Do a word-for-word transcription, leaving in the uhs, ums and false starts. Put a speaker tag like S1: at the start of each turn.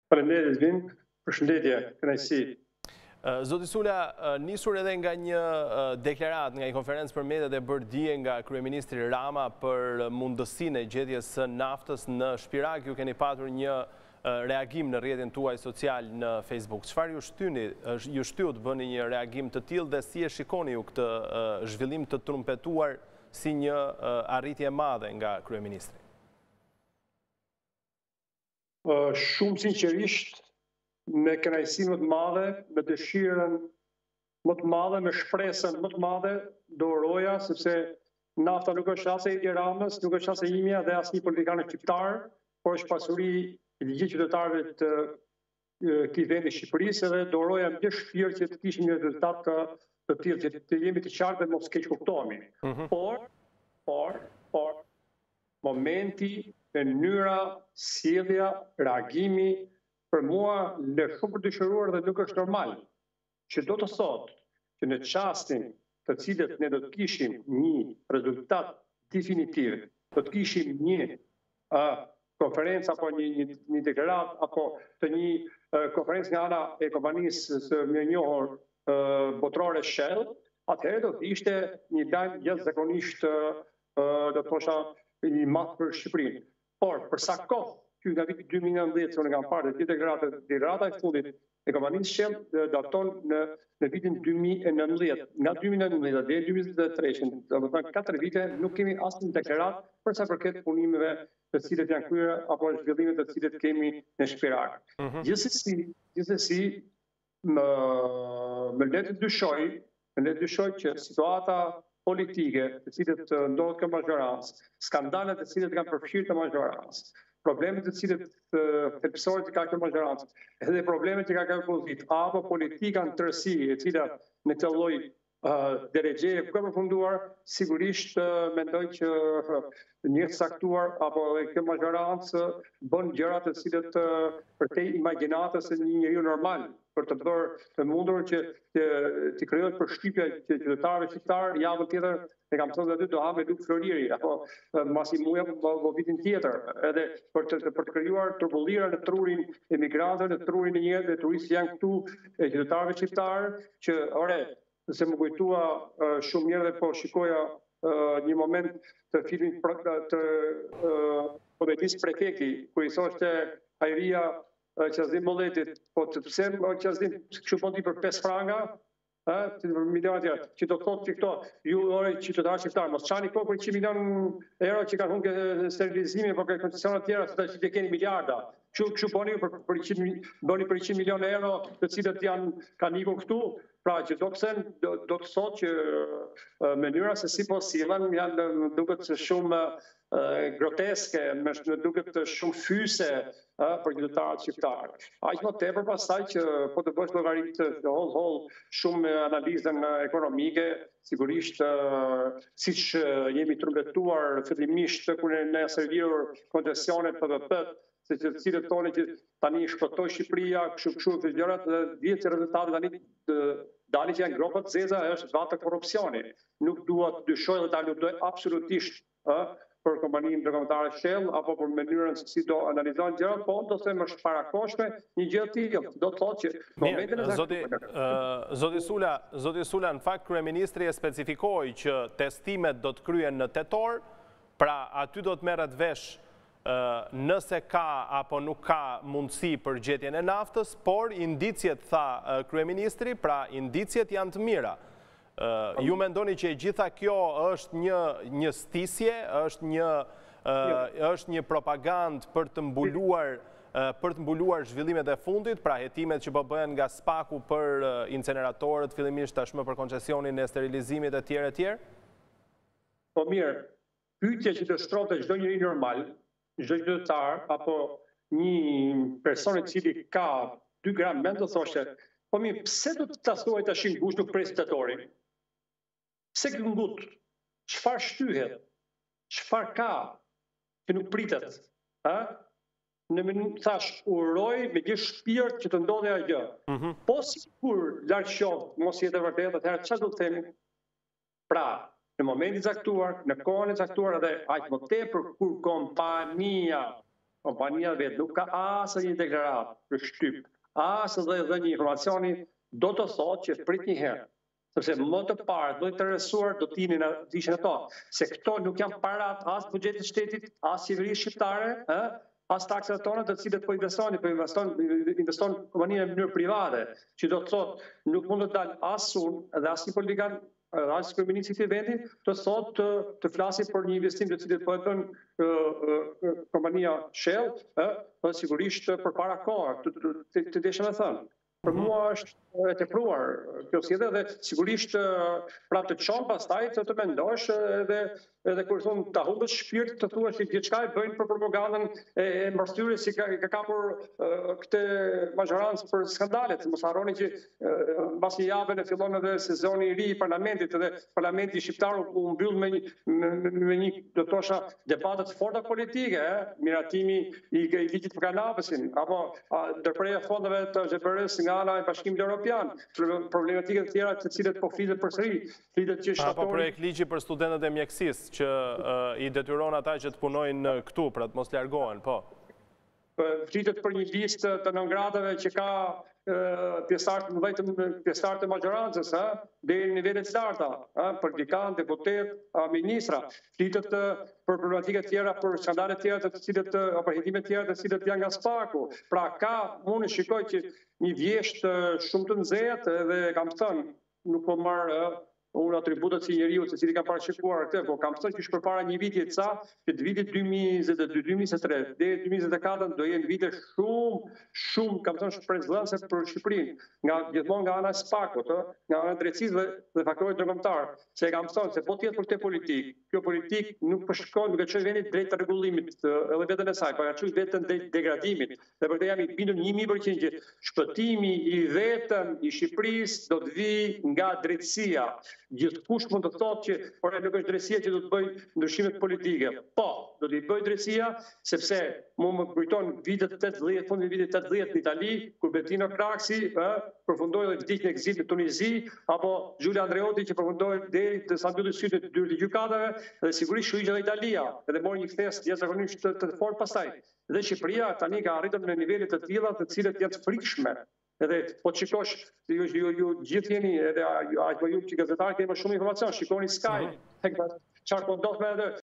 S1: Faleminderit Vin, përshëndetje, kënaqësi.
S2: Zoti Sula, nisur edhe nga një deklarat, nga një konferencë për mediat e bërë dje nga kryeministri Rama për mundësinë e gjetjes së naftës në Shpirag, ju keni patur një reagim në rrjetin tuaj social në Facebook. Çfarë ju shtyni, ju shtyu të bëni një reagim të tillë dhe si e shikoni ju këtë zhvillim të trumpetuar si një arritje e madhe nga kryeministri?
S1: Shumë sinqerisht, me kënaqësi më të madhe, me dëshirën më të madhe, me shpresën më të madhe, do uroja, sepse nafta nuk është as e Ramës, nuk është as e imja dhe as një politikan shqiptar, por është pasuri e gjithë qytetarëve të këtij vendi Shqipërisë dhe do uroja me shpirt që të kishim një rezultat të tillë, që të jemi të qartë dhe mos keq kuptohemi. Por, por, por, momenti, mënyra, sjellja, reagimi, për mua në shumë për dëshiruar dhe nuk është normal, që do të thotë që në çastin të cilët ne do të kishim një rezultat definitiv, do të kishim një uh, konferencë apo një, një, një deklarat apo të një uh, konferencë nga ana e kompanisë së mirënjohur uh, botërore Shell, atëherë do të ishte një lajm jashtëzakonisht uh, do të thosha i madh për Shqipërinë. Por për sa kohë që nga viti dy mijë e nëntëdhjetë, që unë kam parë dhe deklarata, deklarata e fundit e kompanisë Shell daton në, në vitin dy mijë e nëntëdhjetë. Nga dy mijë e nëntëdhjetë deri dy mijë e tridhjetë, do të thonë katër vite, nuk kemi asnjë deklaratë për sa përket punimeve të cilët janë kryer apo zhvillimet të cilët kemi në Shpirag. Mm-hmm. Gjithsesi, gjithsesi më më le të dyshoj, më le të dyshoj që situata politike, të cilët ndodhet kjo majorancë, skandalet të cilët kanë përfshirë të majorancë, problemet të cilët thelbësore që ka kjo majorancë, edhe problemet që ka kjo opozit, apo politika në tërësi, e cila në këtë lloj uh, deregjeje ka përfunduar, sigurisht uh, mendoj që uh, një saktuar apo kjo majorancë bën gjëra të cilët uh, përtej imagjinatës së një njeriu normal, për të bërë të mundur që të, të krijohet përshtypja që qytetarëve shqiptar javën tjetër e kam thënë aty do hamë Luk Floriri apo masi muja apo vitin tjetër, edhe për të për të krijuar turbullira në trurin e migrantëve, në trurin e njerëzve, të turistëve janë këtu, e qytetarëve shqiptar që ore, se më kujtua uh, shumë njerëz po shikoja uh, një moment të filmit të uh, komedisë Prefekti, ku i thoshte Ajria qasdim molletit, po të pse qasdim kështu fondi për pesë franga, ë, miliona tjera, që do të thotë që këto, ju ore qytetarë shqiptarë, mos çani këto për njëqind milion euro që kanë humbur sterilizimi apo koncesionet tjera, se që të keni miliarda. Kështu kështu bëni për për bëni për njëqind milion euro, të cilët janë kanë ikur këtu, pra që do të thënë do, do të thotë që mënyra se si po sillen janë duket shumë groteske, më duket shumë fyse për qytetarët shqiptarë. Aq më tepër pastaj që po të bësh llogaritë të holl holl shumë analizën ekonomike, sigurisht siç jemi trumpetuar fillimisht kur ne servir koncesionet P V P, se të cilët thonë që tani shpëtoi Shqipëria, kështu kështu të gjërat dhe vjen që rezultati tani dalin që janë gropa të zeza, është vatë korrupsioni. Nuk dua të dyshoj dhe ta lutoj absolutisht ë për kompaninë ndërkombëtare Shell apo për mënyrën se si do analizojnë gjërat, po do të them është parakoshme një gjë e tillë. Do të thotë që momentin e
S2: zoti zoti Sula, zoti Sula në fakt kryeministri e specifikoi që testimet do të kryhen në tetor, pra aty do të merret vesh nëse ka apo nuk ka mundësi për gjetjen e naftës, por indicjet, tha kryeministri, pra indicjet janë të mira. Uh, ju mendoni që e gjitha kjo është një, një stisje, është një, uh, është një propagandë për të mbuluar, uh, për të mbuluar zhvillimet e fundit, pra hetimet që po bëhen nga spaku për uh, inceneratorët, fillimisht tashmë për koncesionin e sterilizimit e tjerë e tjerë?
S1: Po mirë, pyetja që të shtrohet çdo njeri normal, çdo qytetar apo një person i cili ka dy gram mend do thoshte, po mirë, pse do të ta thuaj tash ngushtë nuk pres tetorin? Pse këngut? Çfarë shtyhet? Çfarë ka që nuk pritet? Ë? Në mënyrë thash, uroj me gjithë shpirt që të ndodhi ajo gjë. Mm-hmm. Po sikur larg qoftë, mos jetë e vërtetë, atëherë çfarë do të themi? Pra, në momentin e caktuar, në kohën e caktuar edhe aq më tepër kur kompania kompania vetë nuk ka asë një deklaratë për shtyp, asë dhe dhe një informacioni do të thotë që prit një herë. Sepse më të parë, do të interesuar, do t'ini në ishin ato, se këto nuk janë parat as buxhetit shtetit, as qeverisë shqiptare, as taksat tona të cilët po investojnë, po investojnë, investojnë kompania në mënyrë private, që do të thotë nuk mund të dalë as unë dhe as një politikan, as kryeministri i këtij vendi, të thotë të, të flasin për një investim të cilët po e bën kompania Shell, ë, sigurisht përpara kohë, të, të, të, të desha me thënë. Për mua është e tepruar kjo sjellje dhe sigurisht pra të çon pastaj të të mendosh edhe edhe kur thon ta humbësh shpirt të thuash se diçka e bëjnë për propagandën e mbështyrjes si ka, ka kapur uh, këtë majorancë për skandalet. Mos harroni që uh, mbas një jave ne fillon edhe sezoni i ri i parlamentit dhe parlamenti shqiptar u mbyll me një me, me një do të thosha debate të forta politike, eh? Miratimi i, i ligjit për kanabesin apo uh, ndërprerja fondeve të G B R-s nga ana e Bashkimit Evropian, problematike të tjera të cilet po flitet përsëri, flitet që shtatori.
S2: Apo projekt ligji për studentët e mjekësisë që uh, i detyron ata që të punojnë këtu për të mos largohen, po.
S1: Flitet për një listë të nëngradave që ka pjesëtarë vetëm pjesëtarë të majorancës, deri në nivele të larta, për dikan, deputet, ministra. Flitet për problematike të tjera, për skandale të tjera, të cilët apo hetime të tjera, të cilët janë nga spaku. Pra ka, unë shikoj që një vjesht shumë të nxehtë dhe kam thënë, nuk po marr unë atributet si njeriu se cili ka parashikuar këtë, po kam thënë që është përpara një viti e ca, që të vitit dy mijë e njëzet e dy, dy mijë e njëzet e tre deri dy mijë e njëzet e katër do jenë vite shumë, shumë, kam thënë shpresëdhënëse për Shqipërinë, nga gjithmonë nga ana e spakut, nga ana e drejtësisë dhe, dhe faktorëve ndërkombëtar. Se kam thënë se po të jetë për këtë politikë, kjo politikë nuk po shkon, nuk e çoj vendin drejt të rregullimit edhe veten e saj, po ja çoj veten drejt degradimit. Dhe për këtë jam i bindur një mijë përqind që shpëtimi i vetëm i Shqipërisë do të vijë nga drejtësia. Gjithkush mund të thotë që por nuk është drejtësia që do të bëj ndryshimet politike. Po, do t'i bëj drejtësia sepse mu më kujton vitet tetëdhjetë, fundi vitit tetëdhjetë në Itali, kur Bettino Craxi përfundoi dhe vdiq në ekzil në Tunizi, apo Giulia Andreotti që përfundoi deri të sa mbylli sytë të dy gjykatave, dhe sigurisht shuiqë dhe Italia, edhe mori një kthes jashtëzakonisht të, të fortë pastaj. Dhe Shqipëria tani ka arritur në nivele të tilla të cilat janë të frikshme. Edhe po të shikosh, ju, ju, ju gjithë jeni, edhe aq po ju që gazetarë keni më shumë informacion, shikoni Sky, çfarë po ndodh me edhe